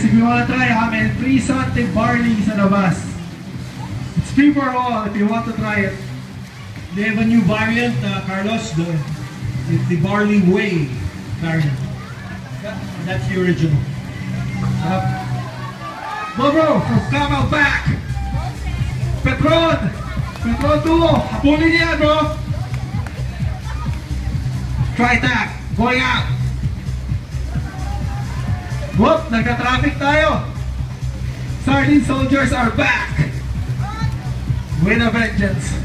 if you want to try, may free Sante barley sa labas. It's free for all if you want to try it. They have a new variant, Carlos. It's the barley whey variant. That's the original. Bro, from Camel back. Petron duo. Habulin niya, bro. Try tag. Going out. Whoop, nagka-traffic tayo. Sardine soldiers are back. With a vengeance.